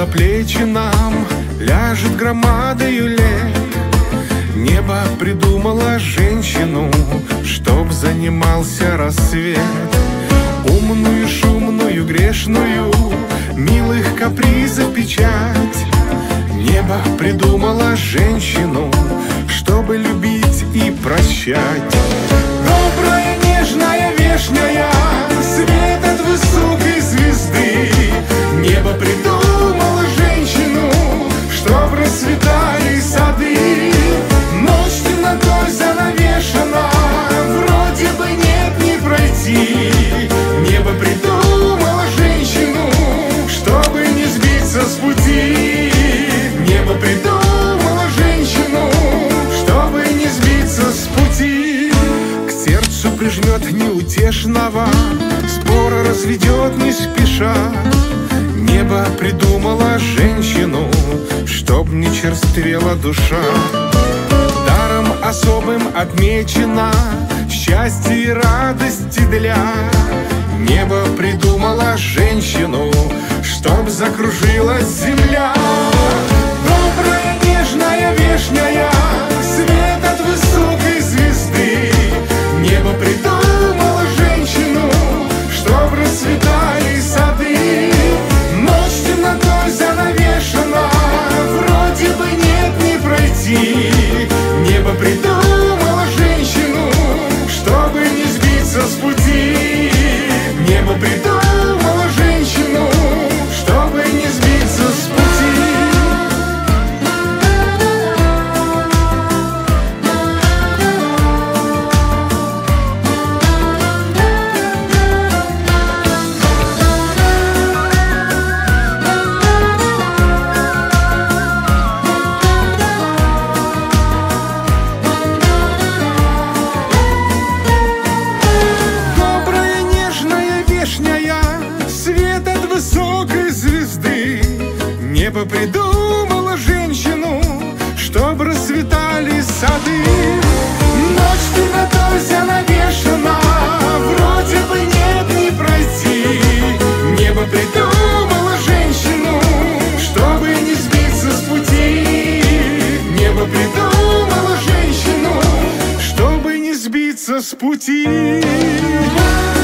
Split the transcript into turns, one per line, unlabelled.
на плечи нам ляжет громадою лет. Небо придумало женщину, чтоб занимался рассвет. Умную, шумную, грешную, милых капризов печать. Небо придумало женщину, чтобы любить и прощать. Добрая, нежная, вешняя, свет от высокой звезды. Небо придумало женщину, чтоб расцветали сады. Ночь темнотой занавешена, вроде бы нет, не пройти. Небо придумало женщину, чтобы не сбиться с пути. Небо придумало женщину, чтобы не сбиться с пути. К сердцу прижмет неутешного, спора разведет не спеша. Небо придумало женщину, чтоб не черствела душа. Даром особым отмечена счастье и радости для. Небо придумало женщину, чтоб закружилась земля. Добрая, нежная, вешняя, свет от высокой звезды. Небо придумало женщину, чтоб расцветали сады. Ночь темнотой занавешена, вроде бы нет, не пройти. Небо придумало женщину, чтобы не сбиться с пути. Небо придумало женщину, чтобы не сбиться с пути. Небо придумало женщину, чтоб расцветали сады. Ночь темнотой занавешена, вроде бы нет, не пройти. Небо придумало женщину, чтобы не сбиться с пути. Небо придумало женщину, чтобы не сбиться с пути.